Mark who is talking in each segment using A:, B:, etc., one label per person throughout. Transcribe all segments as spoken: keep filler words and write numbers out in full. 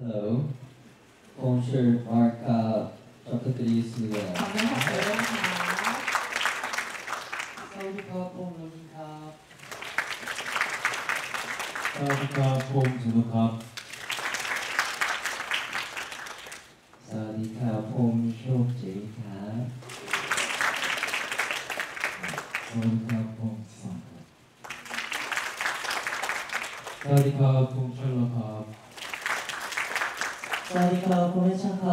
A: Hello. 콘서트 마카 부탁드리겠습니다.
B: 사우디카 폼
C: 사우디카 폼 준호캅.
A: 사우디카 폼 쇼제이캅.
C: 사우디카 폼 지성캅. 사우디카 폼 셜록캅.
A: 사우디카 폼 해창캅.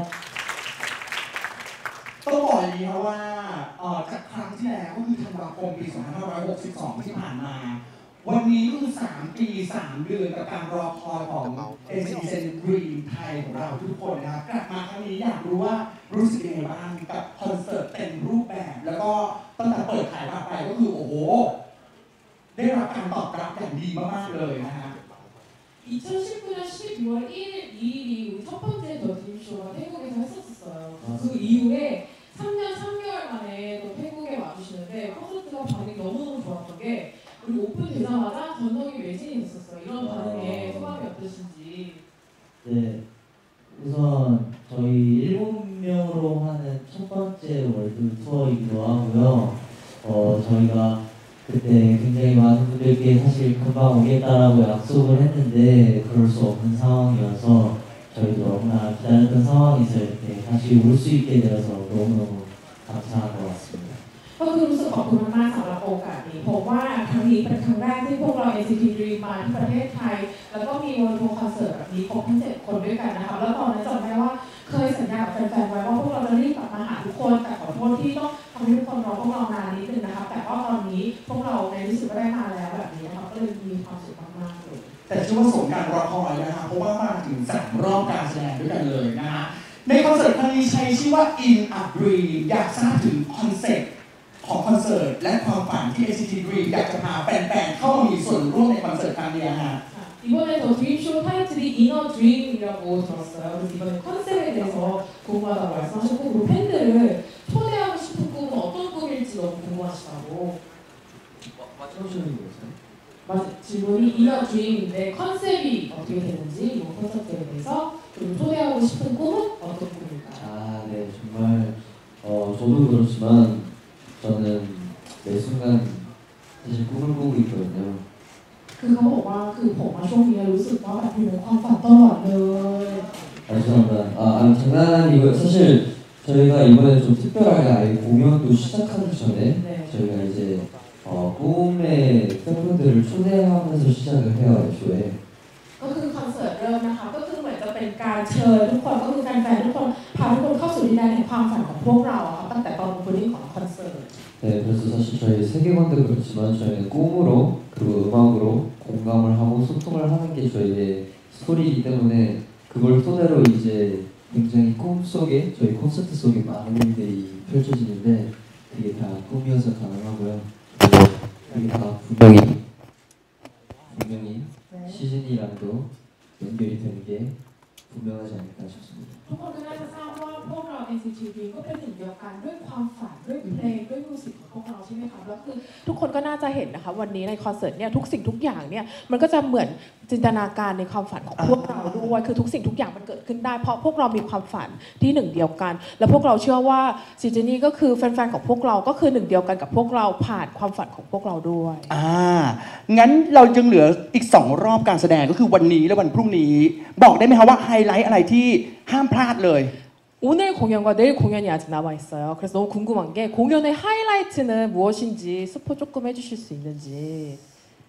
B: ต้องบอกอย่างนี้ครับว่าจากครั้งที่แล้วก็คือธันวาคมปีสองพันห้าร้อยหกสิบสองที่ผ่านมาวันนี้ก็คือสามปีสามเดือนกับการรอคอยของ เอ ซี ที Zen Dream ไทยของเราทุกคนนะครับกลับมาครั้งนี้อยากรู้ว่ารู้สึกยังไงบ้างกับคอนเสิร์ตเต็มรูปแบบแล้วก็ตั้งแต่เปิดขายมาไปก็คือโอ้โหได้รับการตอบรับอย่างดีมากๆเลยนะฮะ
D: 이천십구 년 십이월 일일, 이일이 우리 첫 번째 더드림쇼가 태국에서 했었어요. 그 이후에 삼 년 삼 개월 만에 또 태국에 와주시는데 콘서트가 반응이 너무너무 좋았던 게 그리고 오픈되자마자 전동이 매진이 됐었어요. 이런 반응에 소감이 어떠신지?
A: 네, 우선 저희 일곱 명으로 하는 첫 번째 월드 투어이기도 하고요. 어, 저희가 그때 굉장히 많은 분들께 사실 금방 오겠다라고 약속을 했는데 그럴 수 없는 상황이어서 저희도 너무나 기다렸던 상황에서 이렇게 다시 올 수 있게 되어서 너무너무 감사한 것 같습니다.
D: ก็คือรู้สึกขอบคุณมากๆสำหรับโอกาสนี้เพราะว่าครั้งนี้เป็นครั้งแรกที่พวกเรา เอ ซี ที Dream มาที่ประเทศไทยแล้วก็มีวันทัวร์คอนเสิร์ตแบบนี้ครบทั้งเจ็ดคนด้วยกันนะคะแล้วตอนนั้นจำได้ว่าเคยสัญญากับแฟนๆไว้ว่าพวกเราจะรีบกลับมาหาทุกคนแต่ขอโทษที่ต้องทำให้ทุกคนรอพวกเรานานนิดนึงนะคะแต่ว่าตอนนี้พวกเราในที่สุดก็ได้มาแล้วแบบนี้นะคะก็เลยมีความสุขมากๆเลย
B: แต่ชื่อว่าสมการรอคอยนะคะเพราะว่ามาถึงสามรอบการแสดงด้วยกันเลยนะฮะในคอนเสิร์ตครั้งนี้ใช้ชื่อว่า In a Dream อยากทราบถึงคอนเซ็ปต์ของคอนเสิร์ตและความฝันที่ เอ ซี ที Dream อยากจะพาแฟนๆเข้ามามีส่วนร่วมในคอนเสิร์ตครั้งนี้ฮะ
D: 이번에 더 드림쇼 타이틀이 이너 드림이라고 들었어요. 그래서 이번에 컨셉에 대해서 궁금하다고 말씀하셨고 그리고 팬들을 초대하고 싶은 꿈은 어떤 꿈일지 너무 궁금하시다고.
A: 마지막 질문이 뭐였어요?
D: 맞아, 질문이 이너 드림인데 컨셉이 어떻게 되는지 이번 콘서트에 대해서 그리고 초대하고 싶은 꿈은 어떤 꿈일까요?
A: 아, 네, 정말 어, 저도 그렇지만 저는 매 순간 사실 꿈을 꾸고 있거든요.
D: คือเขาบอกว่าคือผมมาช่วงนี้รู้สึกว่าแบบอยู่ในความฝันตลอดเลย
A: 아, 죄송합니다. 아, 아니, 장난이고요. 사실 저희가 이번에 좀 특별하게 아예 공연도 시작하기 전에
D: 네.
A: 저희가 이제 어, 꿈의 팬분들을 초대하면서 시작을 해요, 애초에.
D: ก็คือคอนเสิร์ตเริ่มนะคะก็คือเหมือนจะเป็นการเชิญทุกคนก็คือแฟนๆทุกคนพาทุกคนเข้าสู่ดินแดนแห่งความฝันของพวกเราอะตั้งแต่ตอนโอเพนนิ่งของคอนเสิร์ต
A: 네, 그래서 사실 저희 세계관도 그렇지만 저희는 꿈으로 그리고 음악으로 공감을 하고 소통을 하는 게 저희의 스토리이기 때문에 그걸 토대로 이제 굉장히 꿈속에 저희 콘서트 속에 많은 일들이 펼쳐지는데 그게 다 꿈이어서 가능하고요. 그게 다 분명히 분명히
D: 네.
A: 시즌이랑도 연결이 되는 게 분명하지 않을까 싶습니다.
D: ทุกคนก็น่าจะทราบว่าพวกเรา เอ็น ซี ที Dream ก็เป็นหนึ่งเดียวกันด้วยความฝันด้วยเพลงด้วยมิวสิกของพวกเราใช่ไหมคะแล้วคือทุกคนก็น่าจะเห็นนะคะวันนี้ในคอนเสิร์ตเนี่ยทุกสิ่งทุกอย่างเนี่ยมันก็จะเหมือนจินตนาการในความฝันของพวกเราด้วยคือทุกสิ่งทุกอย่างมันเกิดขึ้นได้เพราะพวกเรามีความฝันที่หนึ่งเดียวกันและพวกเราเชื่อว่าซีเจนี่ก็คือแฟนๆของพวกเราก็คือหนึ่งเดียวกันกับพวกเราผ่านความฝันของพวกเราด้วย
B: อ่างั้นเรายังเหลืออีกสองรอบการแสดงก็คือวันนี้และวันพรุ่งนี้บอกได้ไหมคะว่าไฮไลท์อะไรที่ห้ามพลาดเลย
D: 오늘 공연과 내일 공연이 아직 남아있어요. 그래서 너무 궁금한 게 공연의 하이라이트는 무엇인지 스포 조금 해주실 수 있는지.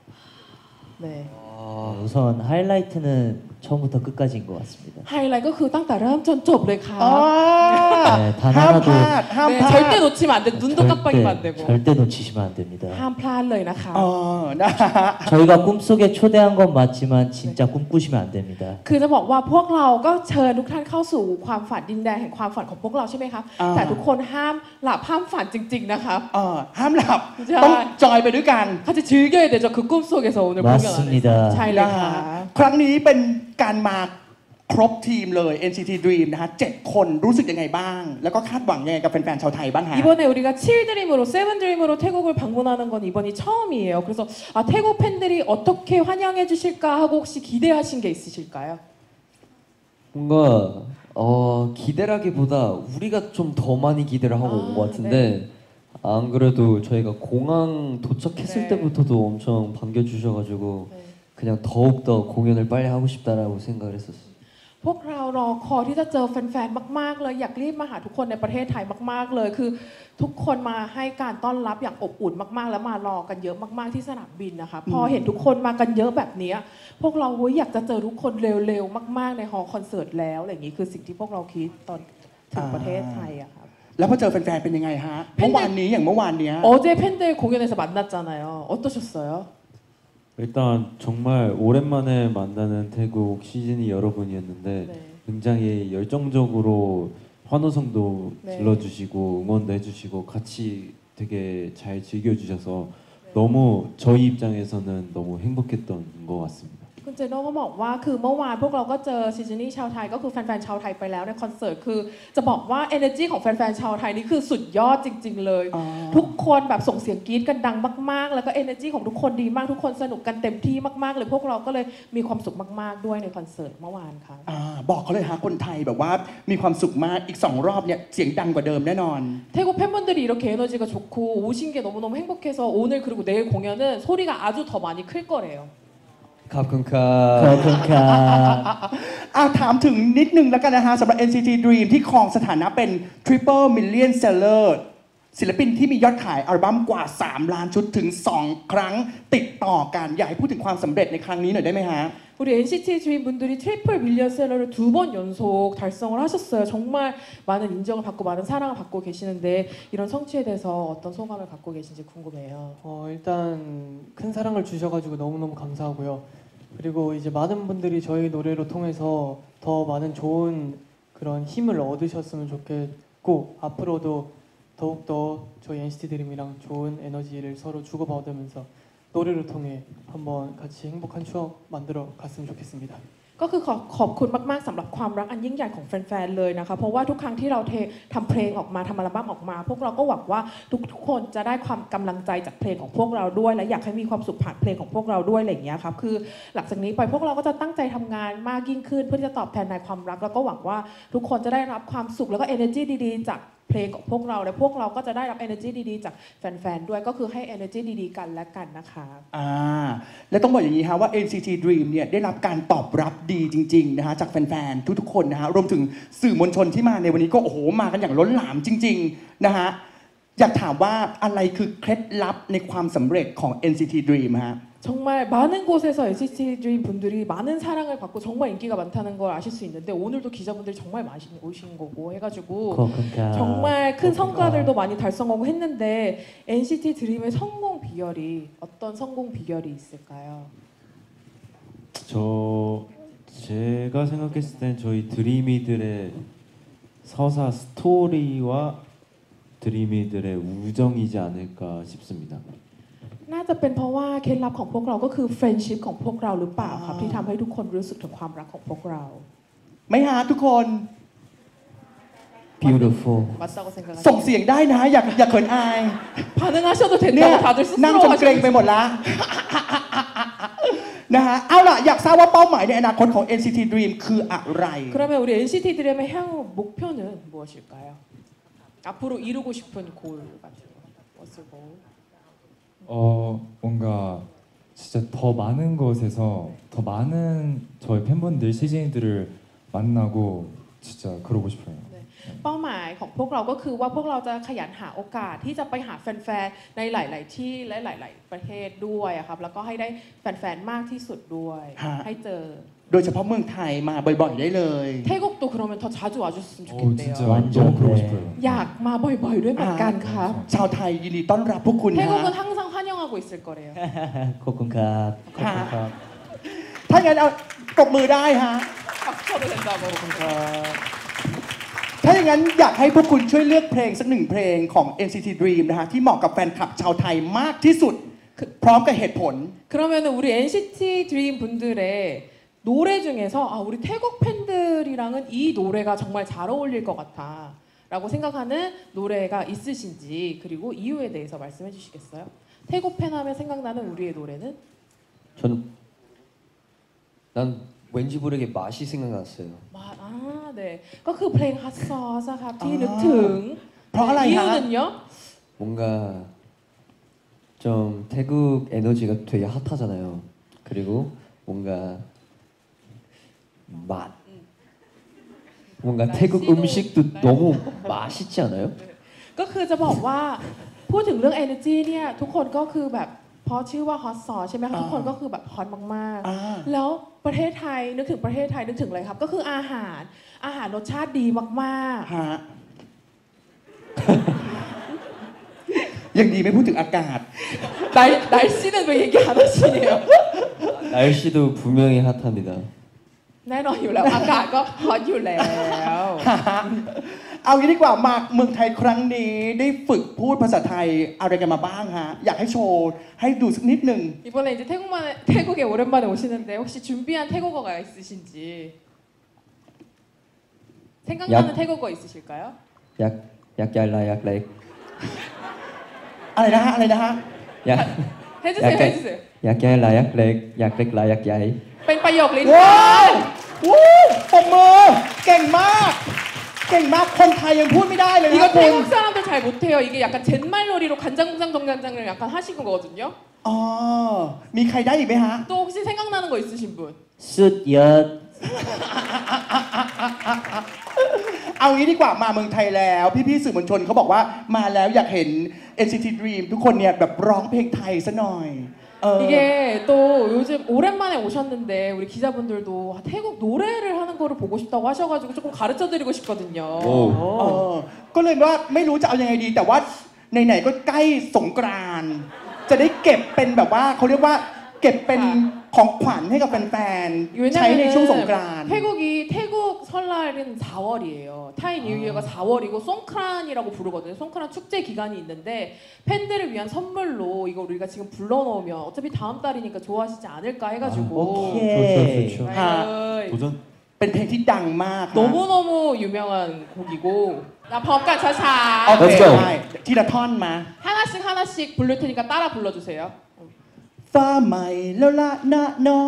D: 네.
A: 어, 우선 하이라이트는 처음부터 끝까지인 것 같습니다.
D: 하이라이트 ก็คือตั้งแต่เริ่มจนจบเลยค่ะ
A: 네, 단
B: ห้าม
A: 하나도
B: พลาดห้าม
D: 네,
B: พลาด
D: 절대 놓치면 안 돼. 눈도 깜빡이면 안 되고.
A: 절대 놓치시면 안 됩니다.
D: ห้ามพลาดเลยนะคะ
B: อ๋อนะฮะ
A: 저희가 꿈속에 초대한 건 맞지만 진짜 꿈꾸시면 안 됩니다.
D: คือจะบอกว่าพวกเราก็เชิญทุกท่านเข้าสู่ความฝันดินแดนแห่งความฝันของพวกเราใช่ไหมคะแต่ทุกคนห้ามหลับห้ามฝันจริงๆนะคะ
B: อ๋อห้ามหลับต้องจอยไปด้วยกัน
D: 같이 즐겨야 되죠. 그 꿈속에서 오늘 공연 안에서.
A: 맞습니다.
D: ใช่เลยค่ะ
B: ครั้งนี้เป็นการมาครบทีมเลย เอ็น ซี ที Dream นะฮะเจ็ดคนรู้สึกยังไงบ้างแล้วก็คาดหวังยังไงกับแฟนๆชาวไทยบ้างฮะ
D: 이번에 우리가 칠 드림으로 세븐 드림으로 태국을 방문하는 건 이번이 처음이에요. 그래서 아, 태국 팬들이 어떻게 환영해 주실까 하고 혹시 기대하신 게 있으실까요?
E: 뭔가 어, 기대라기보다 우리가 좀 더 많이 기대를 하고
D: 아,
E: 온 것 같은데 안 그래도 저희가 공항 도착했을
D: 네.
E: 때부터도 엄청 반겨주셔가지고
D: 네.
E: 그냥 더욱 더 공연을 빨리 하고 싶다라고 생각을 했었어요.
D: พวกเรารอคอยที่จะเจอแฟนๆ มากๆ เลยอยากรีบมาหาทุกคนในประเทศไทยมากๆ เลยคือทุกคนมาให้การต้อนรับอย่างอบอุ่นมากๆ แล้วมารอกันเยอะมากๆ ที่สนามบินนะคะพอเห็นทุกคนมากันเยอะแบบนี้พวกเราเฮ้ยอยากจะเจอทุกคนเร็วๆ มากๆ ในฮอลล์คอนเสิร์ตแล้วอะไรอย่างนี้คือสิ่งที่พวกเราคิดตอนถึงประเทศไทยอะครับ
B: แล้วพอเจอแฟนๆเป็นยังไงฮะเมื่อวานนี้อย่างเมื่อวานเนี้ย
D: 어제 팬들 공연에서 만났잖아요. 어떠셨어요?
C: 일단 정말 오랜만에 만나는 태국 시즌이 여러분이었는데
D: 네.
C: 굉장히 열정적으로 환호성도
D: 네.
C: 질러주시고 응원도 해주시고 같이 되게 잘 즐겨주셔서 너무 저희 입장에서는 너무 행복했던 것 같습니다.
D: คุณเจโน่ก็บอกว่าคือเมื่อวานพวกเราก็เจอซิจินี่ชาวไทยก็คือแฟนๆชาวไทยไปแล้วในคอนเสิร์ตคือจะบอกว่า energy ของแฟนๆชาวไทยนี่คือสุดยอดจริงๆเลย
B: อ๋อ
D: ทุกคนแบบส่งเสียงกรี๊ดกันดังมากๆ แล้วก็ energy ของทุกคนดีมากทุกคนสนุกกันเต็มที่มากๆเลยพวกเราก็เลยมีความสุขมากๆด้วยในคอนเสิร์ตเมื่อวานค่ะ
B: อ่าบอกเขาเลยฮะคนไทยแบบว่ามีความสุขมากอีกสองรอบเนี่ยเสียงดังกว่าเดิมแน่นอน
D: 태국 팬분들이 이렇게 에너지가 좋고 오신 게 너무너무 행복해서 오늘 그리고 내일 공연은 소리가 아주 더 많이 클 거래요.
E: ขอบคุณครั
A: ขอ
E: บบ
A: คุณครับ
B: อ่าถามถึงนิดนึงแล้วกันนะฮะสำหรับ เอ็น ซี ที Dream ที่ครองสถานะเป็น Triple Million Seller ศิลปินที่มียอดขายอัลบั้มกว่า สาม ล้านชุดถึง สอง ครั้งติดต่อกันอยากให้พูดถึงความสำเร็จในครั้งนี้หน่อยได้ไหมฮะ
D: 우리 엔시티 드림 분들이 트리플 밀리언셀러를 두 번 연속 달성을 하셨어요. 정말 많은 인정을 받고 많은 사랑을 받고 계시는데 이런 성취에 대해서 어떤 소감을 갖고 계신지 궁금해요.
F: 어, 일단 큰 사랑을 주셔가지고 너무너무 감사하고요. 그리고 이제 많은 분들이 저희 노래로 통해서 더 많은 좋은 그런 힘을 얻으셨으면 좋겠고 앞으로도 더욱더 저희 엔시티 드림이랑 좋은 에너지를 서로 주고받으면서 노래를 통해 한번 같이 행복한 추억 만들어 갔으면 좋겠습니다.
D: ก็คือขอขอบคุณมากๆสำหรับความรักอันยิ่งใหญ่ของแฟนๆเลยนะคะเพราะว่าทุกครั้งที่เราเททำเพลงออกมาทำอัลบั้มออกมา พวกเราก็หวังว่าทุกๆคนจะได้ความกำลังใจจากเพลงของพวกเราด้วยและอยากให้มีความสุขผ่านเพลงของพวกเราด้วยอะไรอย่างเงี้ยครับคือหลังจากนี้ไปพวกเราก็จะตั้งใจทำงานมากยิ่งขึ้นเพื่อที่จะตอบแทนในความรักแล้วก็หวังว่าทุกคนจะได้รับความสุขแล้วก็ energy ดีๆจากเพลงของพวกเราและพวกเราก็จะได้รับ energy ดีๆจากแฟนๆด้วยก็คือให้ energy ดีๆกันและกันนะคะ
B: อ่าและต้องบอกอย่างนี้ฮะว่า เอ็น ซี ที Dream เนี่ยได้รับการตอบรับดีจริงๆนะฮะจากแฟนๆทุกๆคนนะฮะรวมถึงสื่อมวลชนที่มาในวันนี้ก็โอ้โหมากันอย่างล้นหลามจริงๆนะฮะอยากถามว่าอะไรคือเคล็ดลับในความสำเร็จของ เอ็น ซี ที Dream ฮะ
D: 정말 많은 곳에서 엔시티 드림 분들이 많은 사랑을 받고 정말 인기가 많다는 걸 아실 수 있는데 오늘도 기자분들이 정말 많이 오신 거고 해가지고
A: ขอบคุณครับ
D: 정말 큰 성과들도 많이 달성하고 했는데 엔시티 드림의 성공 비결이 어떤 성공 비결이 있을까요?
C: 저 제가 생각했을 땐 저희 드리미들의 서사 스토리와 드리미들의 우정이지 않을까 싶습니다.
D: น่าจะเป็นเพราะว่าเคล็ดลับของพวกเราก็คือเฟรนชิพของพวกเราหรือเปล่าครับที่ทำให้ทุกคนรู้สึกถึงความรักของพวกเรา
B: ไม่ฮะทุกคน
A: beautiful
D: 맞다고 생각하세요?
B: ส่งเสียงได้นะอย่าอย่าเขินอาย
D: 반응하셔도
B: เนี่ย
D: 된다고 다들
B: นั่งจนเกรงไปหมด
D: 스스로
B: ละนะฮะเอาล่ะอยากทราบว่าเป้าหมายในอนาคตของ เอ็น ซี ที Dream คืออะไร
D: 그러면 우리 엔시티 드림의 향후 목표는 무엇일까요? 앞으로 이루고 싶은 골 같은 거. What's your goal?
G: 어 뭔가 진짜 더 많은 곳에서 더 많은 저희 팬분들 시즈니들을 만나고 진짜 그러고 싶어요.
D: เป้าหมายของพวกเราก็คือว่าพวกเราจะขยันหาโอกาสที่จะไปหาแฟนๆในหลาย ๆ ที่และหลาย ๆ ประเทศด้วยอะครับแล้วก็ให้ได้แฟนๆมากที่สุดด้วย
B: ฮะ
D: ให้เจอ
B: โดยเฉพาะเมืองไทยมาบ่อยๆได้เลย
D: 태국도 그러면 더 자주 와주셨으면
G: 어
D: 좋겠대요.
G: 진짜
A: 완전
G: 너무 그러고
A: 네.
G: 싶어요.
D: อยากมาบ่อย ๆ ด้วยเหมือนกันครับ
B: ชาวไทยยินดีต้อนรับพวกคุณฮะ
D: 태국은 항상 환영하고 있을 거래요.
A: ขอบคุณครับ
B: ขอบคุณครับ ถ้างั้นเอาตบมือได้ฮะ
D: 박수쳐도 된다고.
B: ถ้าอย่างนั้นอยากให้พวกคุณช่วยเลือกเพลงสักหนึ่งเพลงของ เอ็น ซี ที Dream นะฮะที่เหมาะกับแฟนคลับชาวไทยมากที่สุดพร้อมกับเหตุผล
D: 그러면 우리 엔시티 드림 분들의 노래 중에서 아 우리 태국 팬들이랑은 이 노래가 정말 잘 어울릴 것 같아 라고 생각하는 노래가 있으신지 그리고 이유에 대해서 말씀해 주시겠어요? 태국 팬 하면 생각나는 우리의 노래는?
E: 전, 난 왠지 모르게 맛이 생각났어요.
D: มาอ่าเน่ก็คือเพลง Hot Sauce อะครับที่นึกถึง
B: เพราะอะไรฮะ
D: 이유는요?
E: 뭔가 좀 태국 에너지가 되게 핫하잖아요. 그리고 뭔가 맛. 뭔가 태국 음식도 너무 맛있지 않아요?
D: ก็คือจะบอกว่าพูดถึงเรื่อง energy เนี่ยทุกคนก็คือแบบเพราะชื่อว่า Hot Sauce ใช่ไหมคะ
B: อ่า
D: ทุกคนก็คือแบบฮอตมาก
B: อ่า
D: ๆ แล้วประเทศไทยนึกถึงประเทศไทยนึกถึงอะไรครับ ก็คืออาหารอาหารรสชาติดีมาก
B: ฮะ ยังดีไม่พูดถึงอากาศ
D: ๆ 날 날씨는 왜 얘기 안 하시네요?
E: 날씨도 분명히 핫합니다.
D: แน่นอนอยู่แล้ว อากาศก็ฮอตอยู่แล้ว
B: เอางี้ดีกว่ามาเมืองไทยครั้งนี้ได้ฝึกพูดภาษาไทยอะไรกันมาบ้างฮะ อยากให้โชว์ให้ดูสักนิดหนึ่ง
D: 이번에 이제 태국만에, 태국에 오랜만에 오시는데 혹시 준비한 태국어가 있으신지 생각나는
E: 약-
D: 태국어 있으실까요?
E: 약 약얄라 약렉.
B: อะไรนะฮะอะไรนะฮะ
E: 약
D: 해주세요
E: 약간-
D: 해주세요
E: 약얄라 약렉 약렉라 약야이.
D: เป็นประโยคลิ้น
B: ว้าววู้ปรบมือเก่งมาก เก่งมากคนไทยยังพูดไม่ได้เลยนะ
D: 이거
B: คุณ
D: 태국 사람들 잘 못해요. 이게 약간 젠말놀이로 간장공장 정간장을 약간 하시는 거거든요.
B: อ๋อมีใครได้อีกไหมฮะ
D: 또 혹시 생각나는 거 있으신 분?
A: สุดยอด
B: เอางี้ดีกว่ามาเมืองไทยแล้ว พี่ๆสื่อมวลชนเขาบอกว่ามาแล้วอยากเห็น เอ็น ซี ที Dream ทุกคนเนี่ยแบบร้องเพลงไทยซะหน่อยเออ
D: 이게 또 요즘 오랜만에 오셨는데 우리 기자분들도 태국 노래를 하는 거를 보고 싶다고 하셔가지고 조금 가르쳐드리고 싶거든요.
B: เออก็เลยว่าไม่รู้จะเอายังไงดี แต่ว่าไหนๆก็ใกล้สงกรานต์จะได้เก็บเป็นแบบว่าเขาเรียกว่าเก็บเป็นของขวัญให้กับแฟนๆใช้ในช่วงสงกรานต์
D: 태국이 태국 설날은 사월이에요. 타이 뉴이어가 사월이고 송크란이라고 부르거든요. 송크란 축제 기간이 있는데 팬들을 위한 선물로 이거 우리가 지금 불러놓으면 어차피 다음 달이니까 좋아하시지 않을까 해가지고.
B: 오케이.
E: 좋죠 좋죠.
D: 아이,
C: 도전
B: เป็นเพลงที่ดังมากฮะ
D: 너무너무 유명한 곡이고 나 범간
B: โอ
D: 차차
B: เค
E: Let's go.
B: ได้ทีละท่อนมา
D: 하나씩 하나씩 부를 테니까 따라 불러주세요.
B: ฟ้าใหม่แล้วละนะน้อง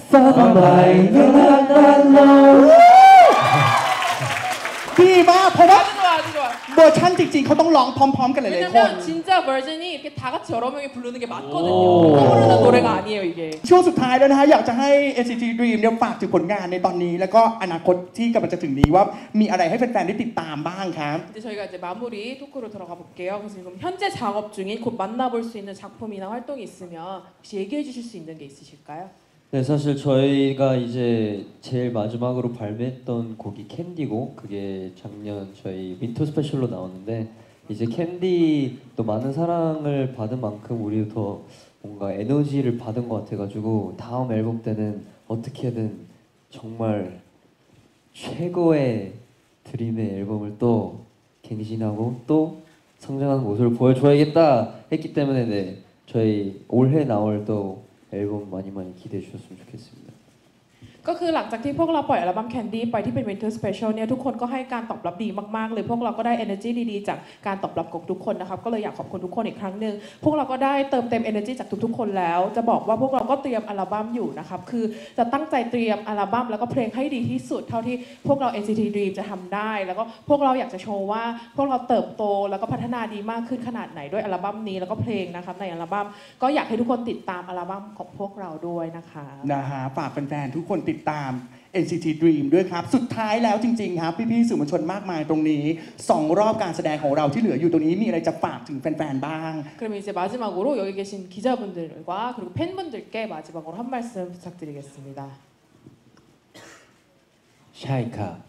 B: ดีมากเพราะว่า
D: 아주 좋아 아주 좋아.
B: เวอร์ชันจริง ๆเขาต้องร้องพร้อม ๆ กันหลายๆคน
D: 왜냐면 진짜 버전이 이렇게 다 같이 여러 명이 부르는 게 맞거든요. 혼자 부르는 노래가 아니에요 이게.
B: ช่วงสุดท้ายแล้วนะฮะอยากจะให้ เอ็น ซี ที Dream เนี่ยฝากถึงผลงานในตอนนี้ แล้วก็อนาคตที่กำลังจะถึงนี้ว่ามีอะไรให้แฟนๆได้ติดตามบ้างครับ
D: 이제 저희가 이제 마무리 토크로 들어가 볼게요. 그래서 지금 현재 작업 중인 곧 만나볼 수 있는 작품이나 활동이 있으면 혹시 얘기해 주실 수 있는 게 있으실까요?
E: 네, 사실 저희가 이제 제일 마지막으로 발매했던 곡이 캔디고 그게 작년 저희 윈터 스페셜로 나오는데 이제 캔디 또 많은 사랑을 받은 만큼 우리도 더 뭔가 에너지를 받은 것 같아가지고 다음 앨범 때는 어떻게든 정말 최고의 드림의 앨범을 또 갱신하고 또 성장하는 모습을 보여줘야겠다 했기 때문에 네, 저희 올해 나올 또 앨범 많이 많이 기대해 주셨으면 좋겠습니다.
D: ก็คือหลังจากที่พวกเราปล่อยอัลบั้ม Candy ไปที่เป็น Winter Special เนี่ยทุกคนก็ให้การตอบรับดีมากๆเลยพวกเราก็ได้ energy ดีๆจากการตอบรับของทุกคนนะครับก็เลยอยากขอบคุณทุกคนอีกครั้งหนึ่งพวกเราก็ได้เติมเต็ม energy จากทุกๆคนแล้วจะบอกว่าพวกเราก็เตรียมอัลบั้มอยู่นะครับคือจะตั้งใจเตรียมอัลบั้มแล้วก็เพลงให้ดีที่สุดเท่าที่พวกเรา เอ็น ซี ที Dream จะทำได้แล้วก็พวกเราอยากจะโชว์ว่าพวกเราเติบโตแล้วก็พัฒนาดีมากขึ้นขนาดไหนด้วยอัลบั้มนี้แล้วก็เพลงนะครับในอัลบั้มก็อยากให้ทุกคนติดตามอัลบั้มของพวกเราด้วยนะคะ
B: นะฮะฝากแฟนๆทุกคนติดตาม เอ็น ซี ที Dream ด้วยครับ สุดท้ายแล้วจริงๆครับพี่ๆสื่อมวลชนมากมายตรงนี้สองรอบการแสดงของเราที่เหลืออยู่ตรงนี้มีอะไรจะฝากถึงแฟนๆบ้าง
D: 그럼 이제 마지막으로 여기 계신 기자분들과 그리고 팬분들께 마지막으로 한 말씀 부탁드리겠습니다.
H: 샤이카.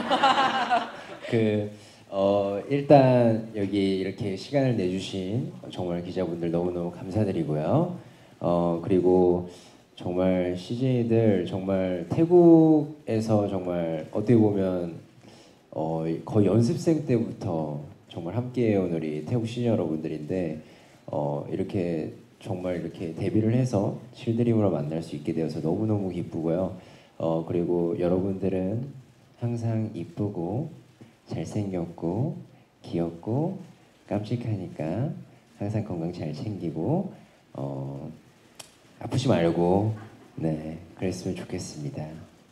H: 그 어, 일단 여기 이렇게 시간을 내주신 정말 기자분들 너무너무 감사드리고요. 어, 그리고 정말 씨제이들 정말 태국에서 정말 어떻게 보면 어, 거의 연습생 때부터 정말 함께해온 우리 태국 시니어 여러분들인데 어, 이렇게 정말 이렇게 데뷔를 해서 실드림으로 만날 수 있게 되어서 너무너무 기쁘고요. 어, 그리고 여러분들은 항상 이쁘고 잘생겼고 귀엽고 깜찍하니까 항상 건강 잘 챙기고 어, 아프지 말고 네 그랬으면 좋겠습니다.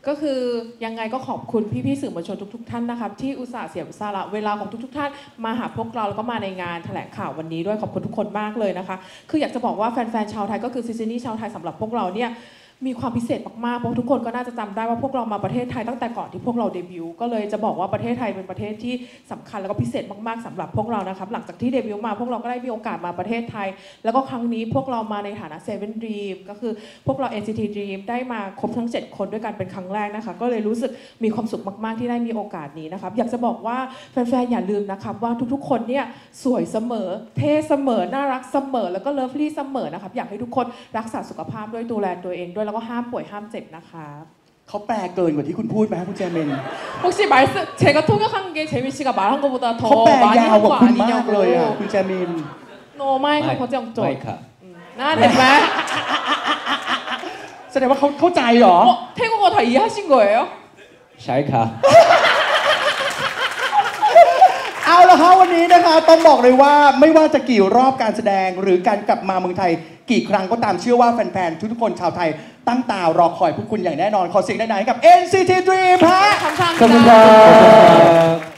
D: ก็คือยังไงก็ขอบคุณพี่ๆสื่อมวลชนทุกๆท่านนะครับที่อุตส่าห์เสียสละเวลาของทุกๆท่านมาหาพวกเราแล้วก็มาในงานแถลงข่าววันนี้ด้วยขอบคุณทุกคนมากเลยนะคะคืออยากจะบอกว่าแฟนๆชาวไทยก็คือซิซินี่ชาวไทยสำหรับพวกเราเนี่ยมีความพิเศษมากๆเพราะทุกคนก็น่าจะจำได้ว่าพวกเรามาประเทศไทยตั้งแต่ก่อนที่พวกเราเดบิวต์ก็เลยจะบอกว่าประเทศไทยเป็นประเทศที่สำคัญแล้วก็พิเศษมากๆสำหรับพวกเรานะครับหลังจากที่เดบิวต์มาพวกเราก็ได้มีโอกาสมาประเทศไทยแล้วก็ครั้งนี้พวกเรามาในฐานะเซเว่น Dream ก็คือพวกเรา เอ็น ซี ที Dream ได้มาครบทั้งเจ็ดคนด้วยกันเป็นครั้งแรกนะคะก็เลยรู้สึกมีความสุขมากๆที่ได้มีโอกาสนี้นะครับอยากจะบอกว่าแฟนๆอย่าลืมนะครับว่าทุกๆคนเนี่ยสวยเสมอเท่เสมอน่ารักเสมอแล้วก็เลิฟลี่เสมอนะครับอยากให้ทุกคนรักษาสุขภาพด้วยดูแลตัวเองด้วยแล้วก็ห้ามป่วยห้ามเจ็บนะคะ
B: เขาแปลเกินกว่าที่คุณพูดไหมคุณแจมิน
D: 혹시 말씀 제가 통역한 게 재민 씨가 말한 것보다
B: เขา
D: 더
B: แปล
D: 많이
B: ยาว
D: 한
B: กว่า
D: 거
B: คุณมากเลยอ่ะ
D: 아니냐고.
B: คุณแจมิน
D: 너 마이크
H: ไม่
D: 거정조.
H: ไม่ค่ะ
D: 나 됐나?
B: แสดงว่าเขาเข้าใจเหรอ
D: 어, 태국어 다 이해하신 거예요?
H: ใช่ค่ะ
B: เอาละครับวันนี้นะคะต้องบอกเลยว่าไม่ว่าจะกี่รอบการแสดงหรือการกลับมาเมืองไทยกี่ครั้งก็ตามเชื่อว่าแฟนๆทุกๆคนชาวไทยตั้งตารอคอยพวกคุณอย่างแน่นอนขอเสียงดังๆให้กับ เอ็น ซี ที Dream ฮะ
D: 감사합니다.
E: ขอบคุณครับ